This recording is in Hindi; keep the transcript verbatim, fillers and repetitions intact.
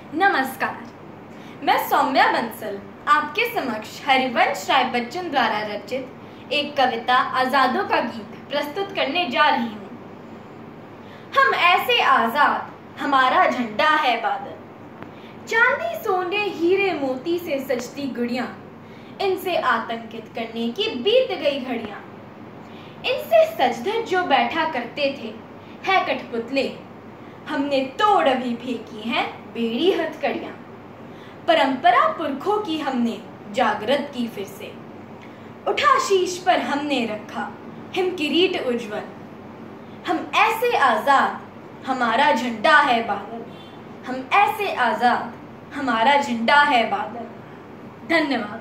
नमस्कार, मैं सौम्या बंसल आपके समक्ष हरिवंश राय बच्चन द्वारा रचित एक कविता आजादों का गीत प्रस्तुत करने जा रही हूँ। हम ऐसे आजाद, हमारा झंडा है बादल, चांदी सोने हीरे मोती से सजती गुड़ियां, इनसे आतंकित करने की बीत गई घड़ियां। इनसे सजधज जो बैठा करते थे है कठपुतले, हमने तोड़ अभी फेंकी हैं बेड़ी हथकड़ियां। परंपरा पुरखों की हमने जागृत की फिर से, उठा शीश पर हमने रखा हिम किरीट उज्ज्वल। हम ऐसे आजाद, हमारा झंडा है बादल, हम ऐसे आजाद, हमारा झंडा है बादल। धन्यवाद।